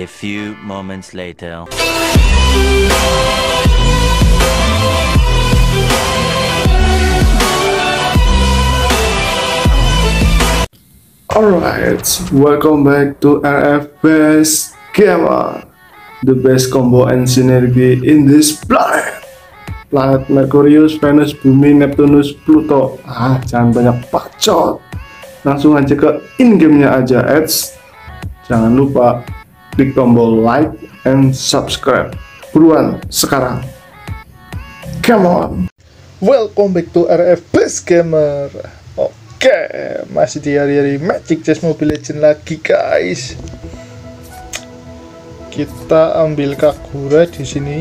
A few moments later. Alright, welcome back to RF Best Gamer, the best combo and synergy in this planet. Planet Merkurius, Venus, Bumi, Neptunus, Pluto. Jangan banyak bacot. Langsung aja ke in-game-nya aja, ads. Jangan lupa klik tombol like and subscribe. Buruan sekarang. Come on. Welcome back to RF Best Gamer. Oke, masih di hari-hari Magic Chess Mobile Legends lagi, guys. Kita ambil Kagura di sini.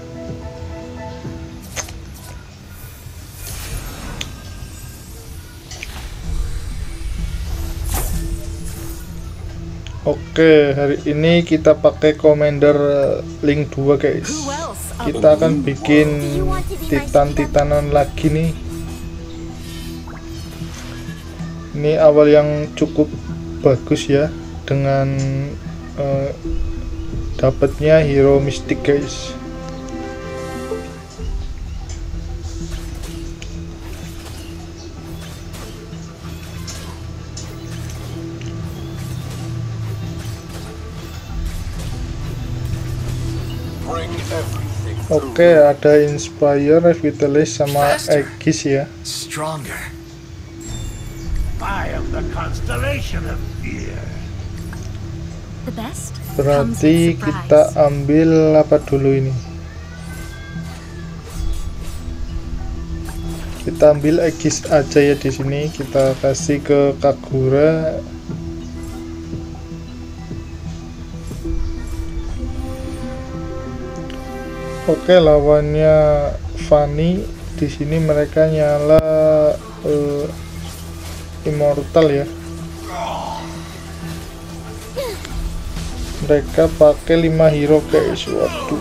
Oke, hari ini kita pakai Commander Link 2, guys. Kita akan bikin Titan-Titanan lagi nih. Ini awal yang cukup bagus ya, dengan dapatnya hero mistik, guys. Oke, ada Inspire, Revitalize sama Aegis ya. Stronger. I am the constellation of fear. The best Berarti kita ambil apa dulu ini? Kita ambil Aegis aja ya di sini. Kita kasih ke Kagura. Oke, lawannya Fanny. Di sini mereka nyala Immortal ya. Mereka pakai 5 hero, guys. Waduh.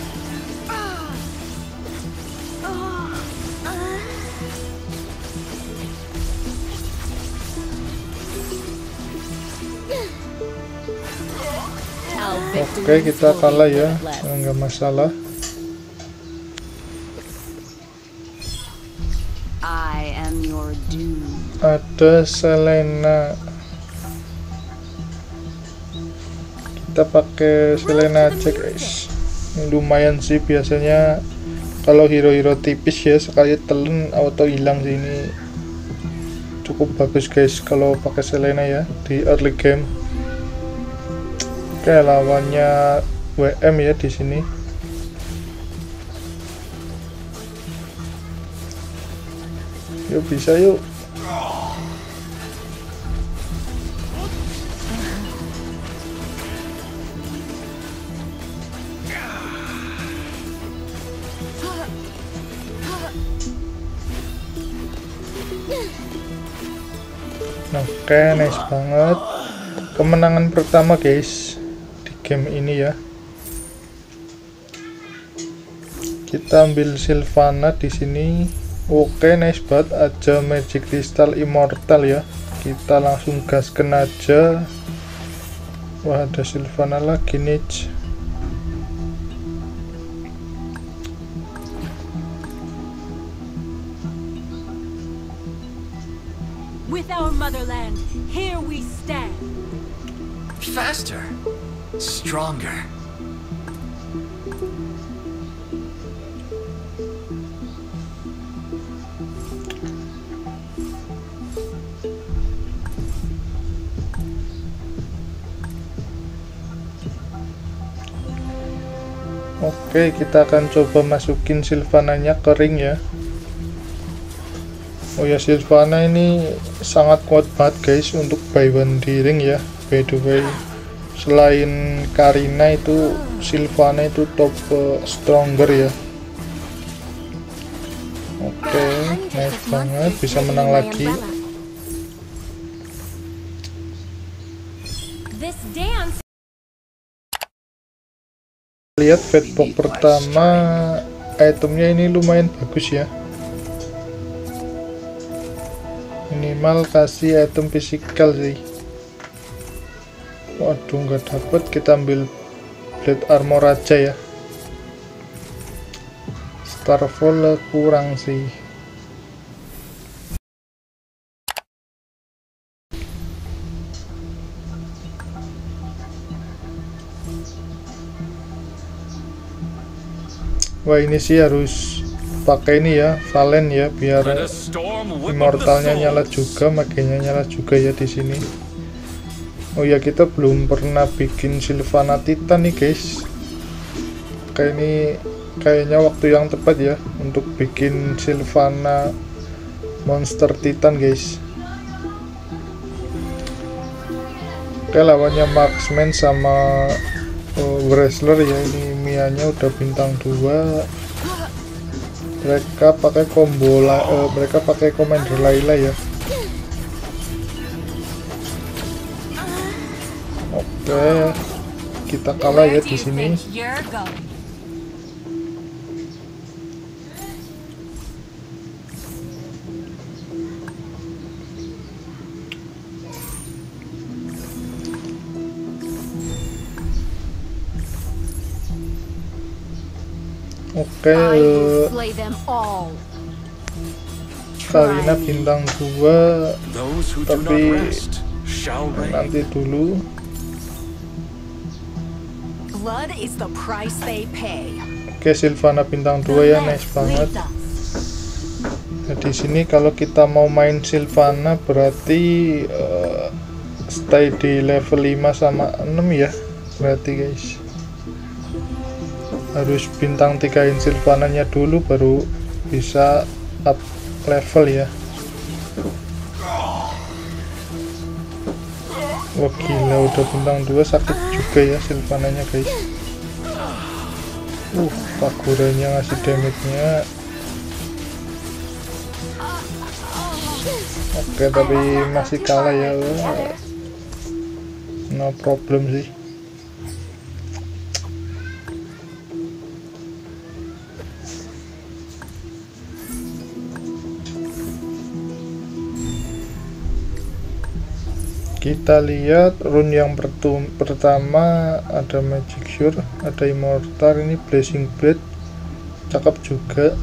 Oke, kita kalah ya. Enggak masalah. Ada Selena. Kita pakai Selena aja, guys. Ini lumayan sih, biasanya kalau hero-hero tipis ya sekali telan auto hilang sih. Ini cukup bagus, guys, kalau pakai Selena ya di early game. Oke, lawannya WM ya di sini. Yuk, bisa yuk. Oke, nice banget. Kemenangan pertama, guys, di game ini ya. Kita ambil Sylvana di sini. Oke, nice banget, aja Magic Crystal Immortal ya. Kita langsung gasken aja. Wah, ada Sylvana lagi nih. with our motherland, here we stand. Faster. Stronger. Oke, kita akan coba masukin Sylvananya ke ring ya. Oh ya, Sylvana ini sangat kuat banget guys untuk buy one di ring ya. By the way, selain Karina itu Sylvana itu top stronger ya. Oke, nice banget, bisa menang lagi. Lihat fatbox pertama, itemnya ini lumayan bagus ya. Minimal kasih item fisikal sih. Waduh, nggak dapet. Kita ambil Blade Armor aja ya. Starfall kurang sih. Wah, ini sih harus pakai ini ya, Valen ya, biar immortalnya nyala juga, magenya nyala juga ya di sini. Oh ya, kita belum pernah bikin Sylvana Titan nih guys. Kayaknya waktu yang tepat ya untuk bikin Sylvana monster Titan guys. Oke, lawannya Marksman sama Wrestler ya. Ini Mianya udah bintang 2. Mereka pakai combo mereka pakai Commander Layla ya. Oke, kita kalah ya di sini. Oke, Karina bintang 2, tapi nanti dulu. Oke, Sylvana bintang 2 ya, nice banget. Nah, di sini kalau kita mau main Sylvana berarti stay di level 5 sama 6 ya, berarti guys. Harus bintang 3in Sylvananya dulu baru bisa up level ya. Wah gila, udah bintang 2 sakit juga ya Sylvananya guys. Kaguranya ngasih damage-nya. Oke, tapi masih kalah ya. No problem sih. Kita lihat rune yang pertama, ada Magic Sword, ada Immortal, ini Blazing Blade, cakep juga.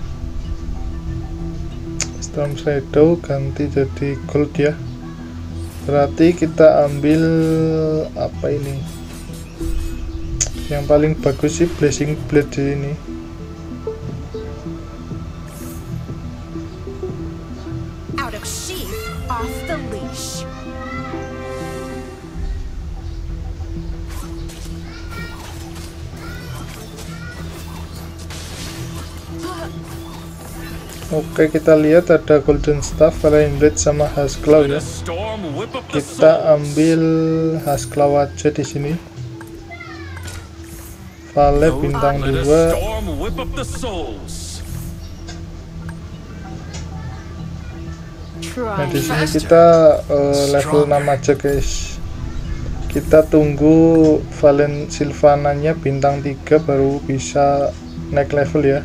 Storm Shadow ganti jadi gold ya. Berarti kita ambil apa ini? Yang paling bagus sih Blazing Blade di sini. Out of sheath, off the leash. Oke, kita lihat ada Golden Staff, Flying Blade sama Hasclaw ya. Kita ambil Hasclaw aja di sini. Vale bintang 2. Nah, di sini kita level 6 aja guys. Kita tunggu Valen Sylvananya bintang 3 baru bisa naik level ya.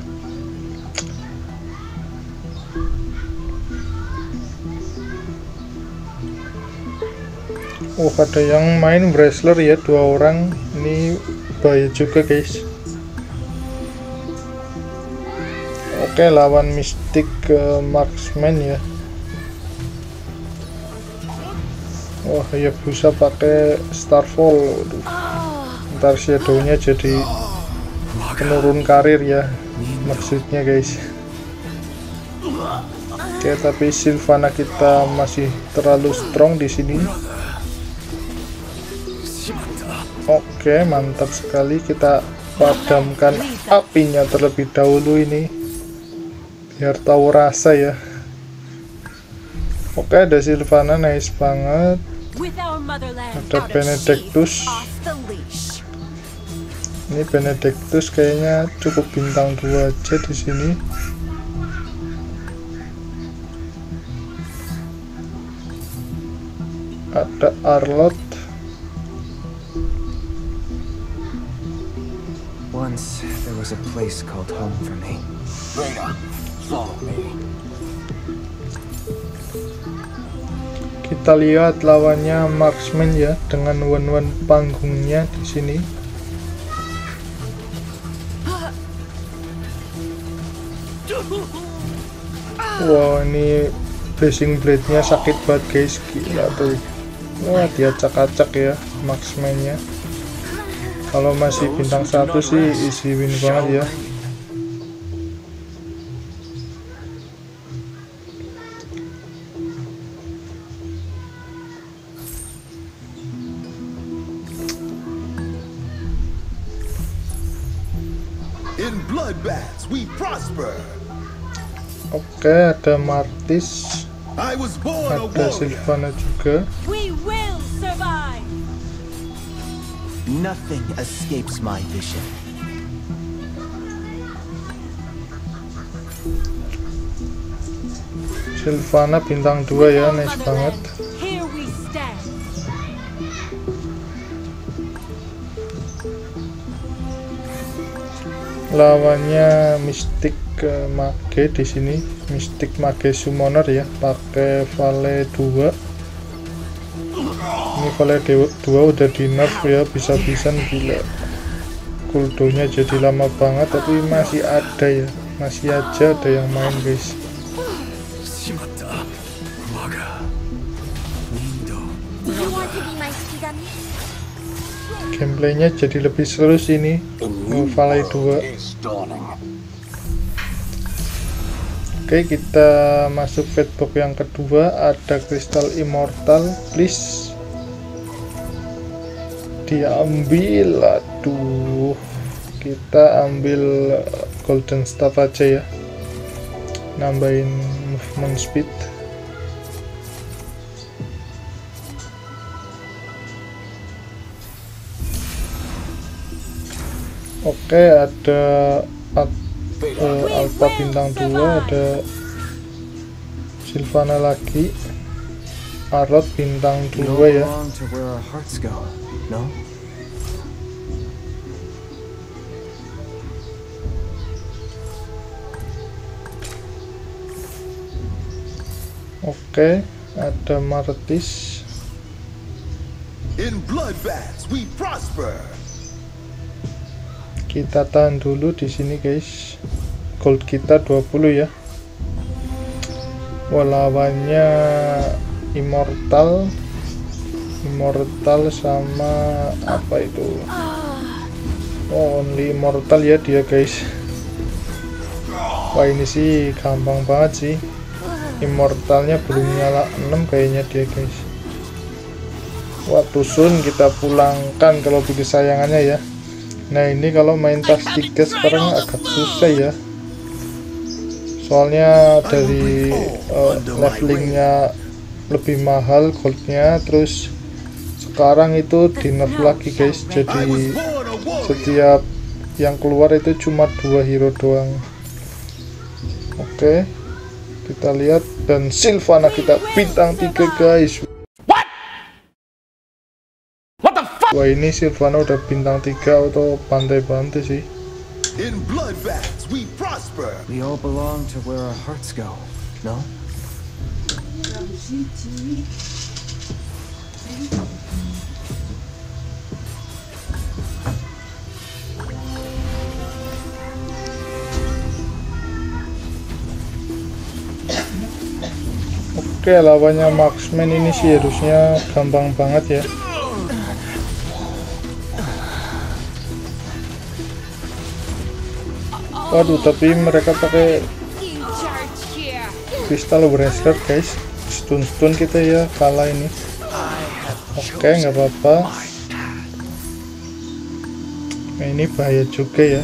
Oh, ada yang main Wrestler ya, 2 orang. Ini bahaya juga guys. Oke, lawan Mystic Marksman ya. Wah, ya bisa pakai Starfall. Ntar Shadow-nya jadi penurun karir ya, maksudnya guys. Oke, tapi Sylvana kita masih terlalu strong di sini. Oke, mantap sekali. Kita padamkan apinya terlebih dahulu ini biar tahu rasa ya. Oke, ada Sylvana, nice banget. Ada Benedictus. Ini Benedictus kayaknya cukup bintang 2 aja di sini. Ada Arlott. Once there was a place called home for me. Reyna, follow me. Kita lihat lawannya Marksman ya, dengan one-one panggungnya di sini. Wah, ini Blazing Blade-nya sakit banget guys, gila tuh. Wah, dia acak-acak ya marksman-nya. Kalau masih bintang 1 sih easy win banget ya. In bloodbaths we prosper. Oke, ada Martis, I was born a ada warrior. Sylvana juga. We will survive. Nothing escapes my vision. Sylvana bintang 2 ya, Our nice banget. motherland, here we stand. Lawannya Mystic Mage di sini, Mystic Mage Summoner ya, pakai Vale 2. Ini Vale 2 udah di nerf ya, bisa-bisan gila. Cooldownnya jadi lama banget, tapi masih ada ya, masih aja ada yang main guys. You want to be my Shikigami? Gameplaynya jadi lebih seru sini. Vale 2. Is dawning. Oke, kita masuk fatbox yang kedua. Ada Crystal Immortal, please diambil. Aduh, kita ambil Golden Staff aja ya, nambahin movement speed. Oke, ada Alpha bintang 2, ada Sylvana lagi, Arlot bintang We all 2 ya. belong to where our hearts go, no? Oke, ada Martis. In bloodbaths we prosper. Kita tahan dulu di sini guys. Gold kita 20 ya. Lawannya Immortal sama apa itu? Oh, only Immortal ya dia guys. Wah, ini sih gampang banget sih. Immortalnya belum nyala 6 kayaknya dia guys. Wah, Tusun kita pulangkan kalau begitu sayangannya ya. Nah, ini kalau main tas 3 sekarang agak susah ya, soalnya dari levelingnya lebih mahal goldnya, terus sekarang itu di nerf lagi guys, jadi setiap yang keluar itu cuma 2 hero doang. Oke, kita lihat, dan Sylvana kita bintang 3 guys. Wah, ini Sylvana udah bintang 3 atau pantai-pantai sih. In bloodbaths we prosper. We all belong to where our hearts go, no? Oke, lawannya marksman ini sih harusnya gampang banget ya. Waduh, tapi mereka pakai In charge here. Crystal Bracelet guys. Stun kita ya, kalah ini. Oke, nggak apa-apa. Nah, ini bahaya juga ya.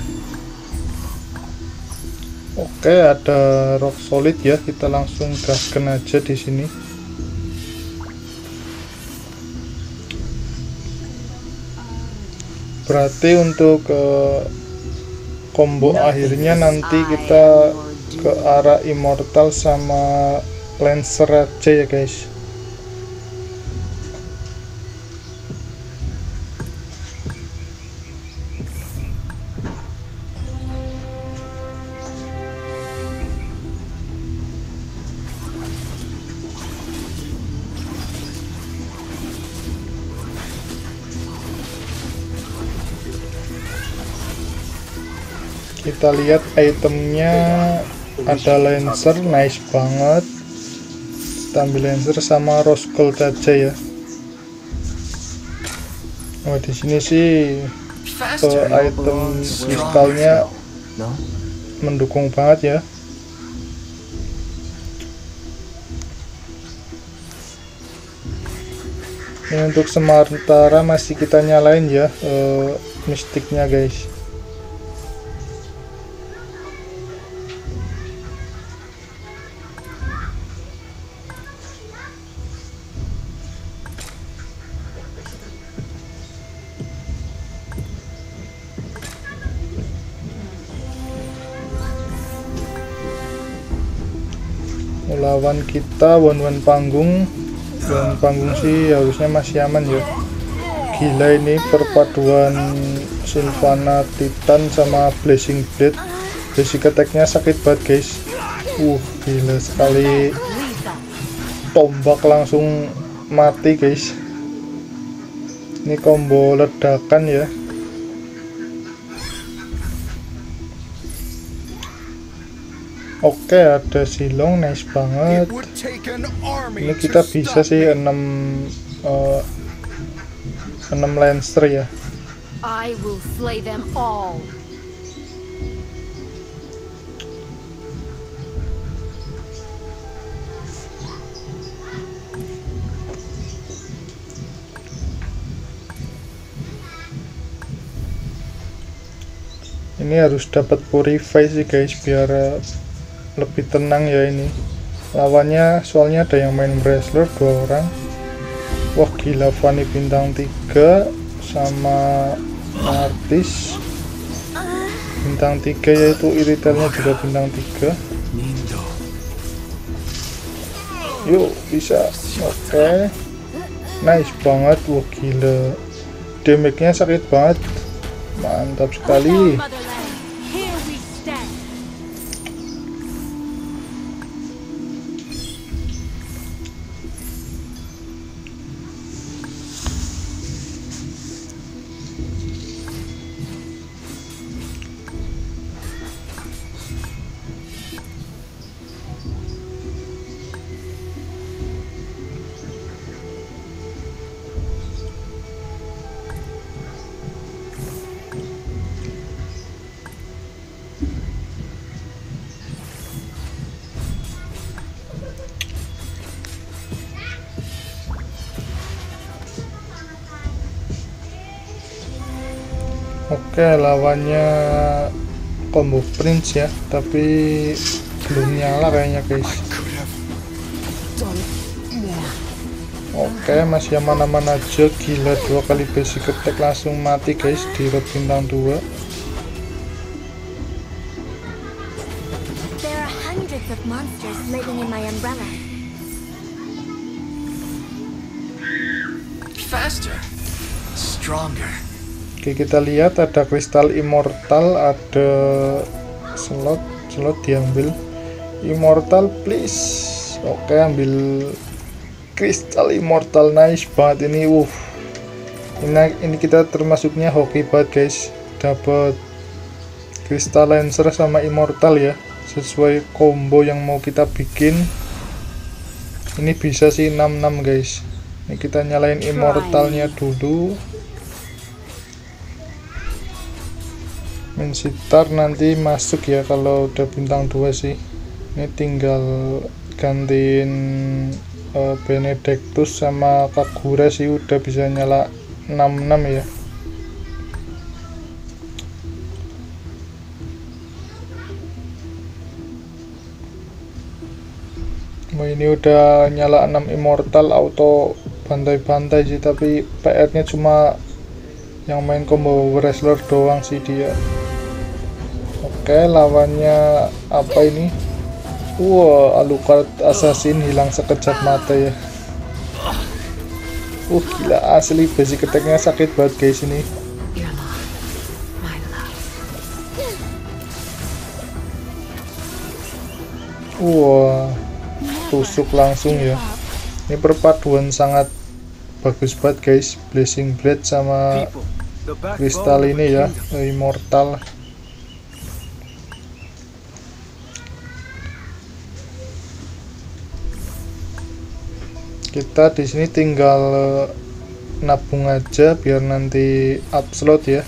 Oke, ada Rock Solid ya, kita langsung gaskan aja di sini. Berarti untuk combo akhirnya nanti kita ke arah Immortal sama Lancer aja ya guys. Kita lihat itemnya ada Lancer, nice banget. Kita ambil Lancer sama Rose Gold aja ya. Oh, di sini sih item kristalnya mendukung banget ya. Ini untuk sementara masih kita nyalain ya mistiknya guys. Lawan kita one panggung sih harusnya masih aman ya. Gila ini perpaduan Sylvana Titan sama Blazing Blade, basic attack-nya sakit banget guys. Gila sekali, tombak langsung mati guys. Ini combo ledakan ya. Oke, ada Silong, nice banget. Ini kita bisa sih 6 Lancer ya. I will slay them all. Ini harus dapat purify sih guys biar lebih tenang ya. Ini lawannya soalnya ada yang main wrestler 2 orang. Wah gila, Fanny bintang 3 sama artis bintang 3 yaitu Iritelnya juga bintang 3. Yuk bisa. Oke, nice banget. Wah gila, damage-nya sakit banget, mantap sekali. Oke, lawannya combo Prince ya, tapi belum nyala kayaknya guys. Oke, masih aman-aman aja. Gila, 2 kali basic attack langsung mati guys di road bintang 2. There are hundreds of monsters living in my umbrella. Faster, stronger. Oke, kita lihat ada kristal immortal, ada slot diambil immortal please. Oke, ambil kristal immortal, nice banget ini. Ini kita termasuknya hoki banget guys, dapat kristal Lancer sama immortal ya, sesuai combo yang mau kita bikin. Ini bisa sih 6-6 guys. Ini kita nyalain immortalnya dulu. Mensitar nanti masuk ya kalau udah bintang 2 sih. Ini tinggal gantiin Benedictus sama Kagura sih, udah bisa nyala 6-6 ya. Ini udah nyala 6 immortal, auto bantai-bantai sih, tapi PR nya cuma yang main combo wrestler doang sih dia. Oke, lawannya apa ini? Alucard Assassin hilang sekejap mata ya. Gila asli, basic attack-nya sakit banget guys ini. Tusuk langsung ya. Ini perpaduan sangat bagus banget guys, Blazing Blade sama kristal ini ya, immortal. Kita di sini tinggal nabung aja biar nanti upload ya.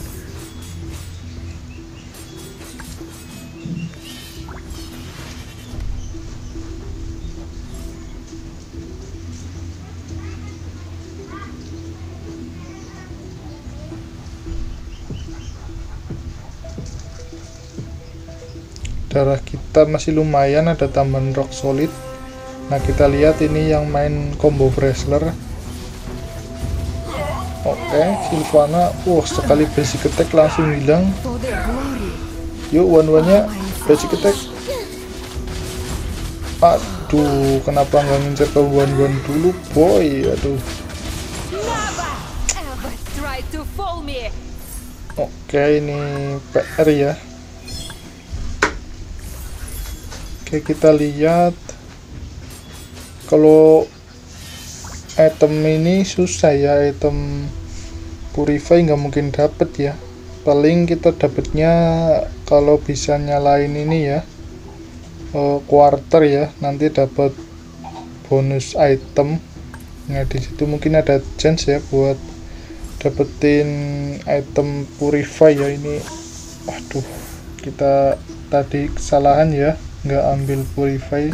Darah kita masih lumayan, ada tambahan rock solid. Nah, kita lihat ini yang main combo wrestler. Oke, Sylvana, sekali basic attack langsung hilang. Yuk, one-one-nya basic attack. Aduh, kenapa nggak ngincer ke one-one dulu, boy? Aduh. Oke, ini PR ya. Oke, kita lihat kalau item ini susah ya, item purify nggak mungkin dapet ya. Paling kita dapetnya kalau bisa nyalain ini ya, quarter ya, nanti dapat bonus item. Nah, di situ mungkin ada chance ya buat dapetin item purify ya. Ini aduh, kita tadi kesalahan ya, nggak ambil purify.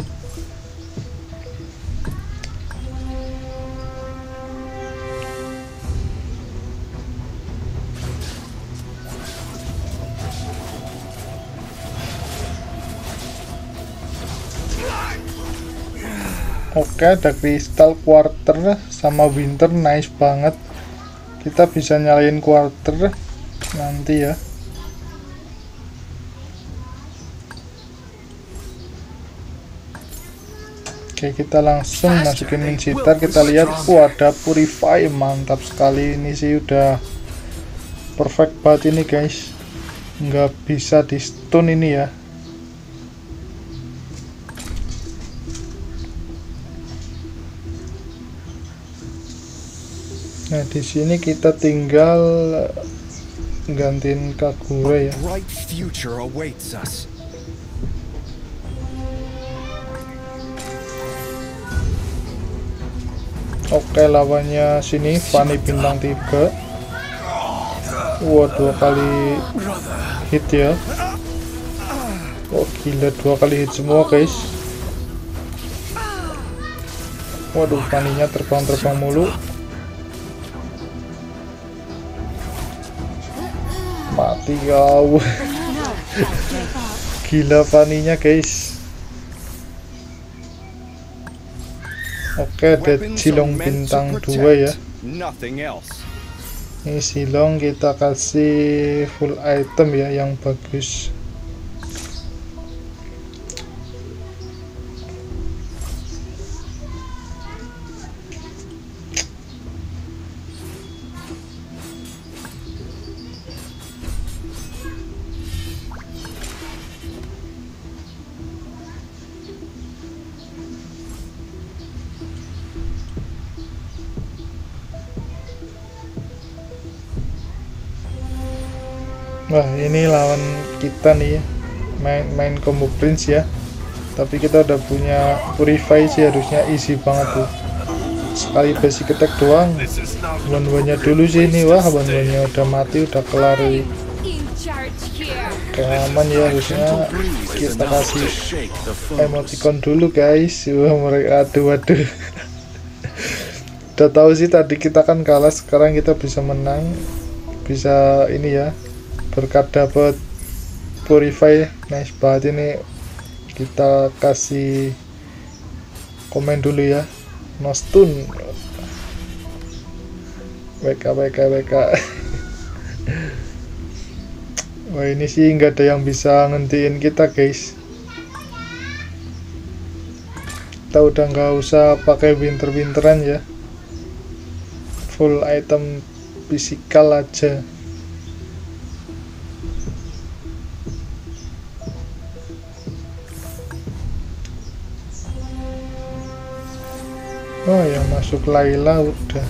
Oke, ada kristal quarter sama winter, nice banget. Kita bisa nyalain quarter nanti ya. Oke, kita langsung masukin Minsitar. Kita lihat, ada purify, mantap sekali. Ini sih udah perfect banget ini guys, nggak bisa di stun ini ya. Nah, di sini kita tinggal gantiin Kagura ya. Oke, lawannya sini Fanny bintang 3. Wah, 2 kali hit ya. Oh gila, 2 kali hit semua guys. Waduh, Fanny-nya terbang-terbang mulu. Mati kau. Gila Fanny-nya guys. Oke, ada Silong bintang 2 ya. Ini Silong kita kasih full item ya, yang bagus. Wah, ini lawan kita nih ya, main combo prince ya. Tapi kita udah punya purify sih, harusnya easy banget tuh. Sekali basic attack doang. One-one-nya dulu sih ini. Wah, one-one-nya udah mati, udah kelar. Kayak aman ya, harusnya kita kasih emoticon dulu guys. Wah, mereka aduh. Udah tahu sih tadi kita kan kalah, sekarang kita bisa menang. Bisa ini ya, berkat dapat purify, nice banget ini. Kita kasih komen dulu ya, no stun. WK. Wah, ini sih nggak ada yang bisa ngentiin kita guys. Kita udah nggak usah pakai winteran ya, full item fisikal aja. Oh, yang masuk Layla udah.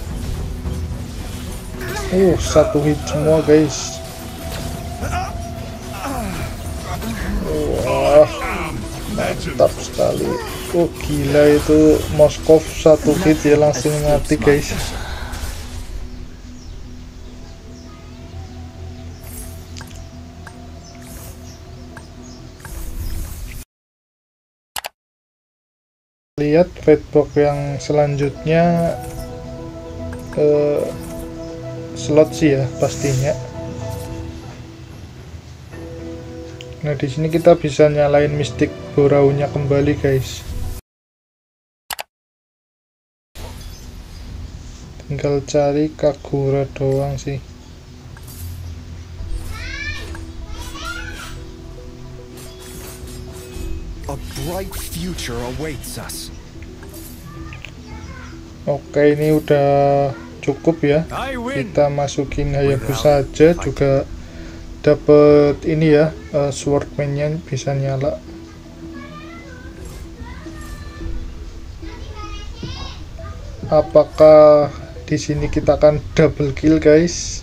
1 hit semua guys. Wah, mantap sekali. Oh gila, itu Moskov satu hit ya langsung mati guys. Lihat fatbox yang selanjutnya, slot sih ya pastinya. Nah di sini kita bisa nyalain Mystic Boraunya kembali guys. Tinggal cari Kagura doang sih. A bright future awaits us. Oke, ini udah cukup ya. Kita masukin Hayabusa aja juga dapat ini ya, swordman-nya bisa nyala. Apakah di sini kita akan double kill guys?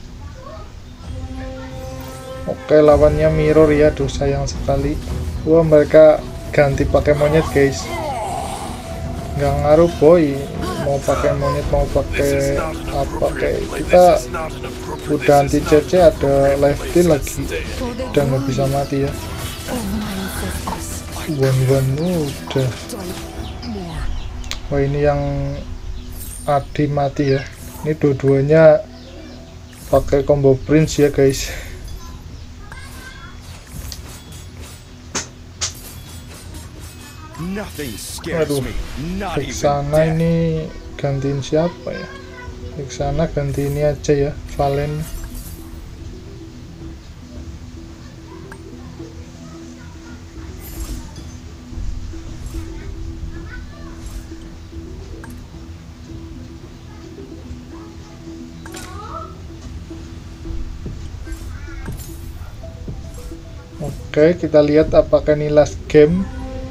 Oke, lawannya mirror ya, aduh sayang sekali. Wah, mereka ganti pakai monyet guys. Nggak ngaruh boy, mau pakai monyet mau pakai apa, kayak kita udah anti CC, ada live kill lagi, udah nggak bisa mati ya. One udah. Wah, ini yang Adi mati ya. Ini dua-duanya pakai combo prince ya guys. Aduh, Vexana ini gantiin siapa ya? Vexana ganti ini aja ya, Valen. Oke, kita lihat apakah ini last game.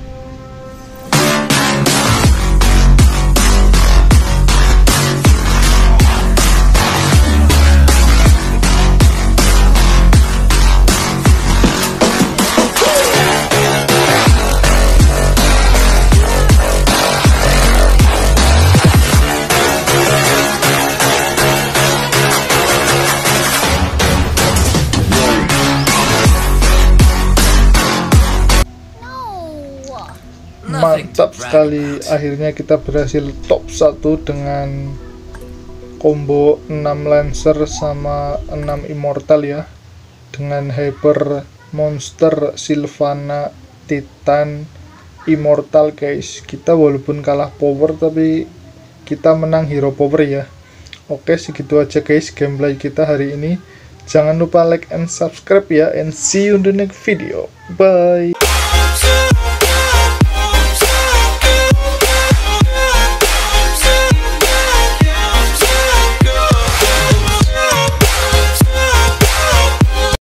Mantap sekali, akhirnya kita berhasil top 1 dengan combo 6 Lancer sama 6 Immortal ya, dengan Hyper Monster, Sylvana, Titan, Immortal guys. Kita walaupun kalah power tapi kita menang hero power ya. Oke, segitu aja guys gameplay kita hari ini. Jangan lupa like and subscribe ya, and see you in the next video. Bye.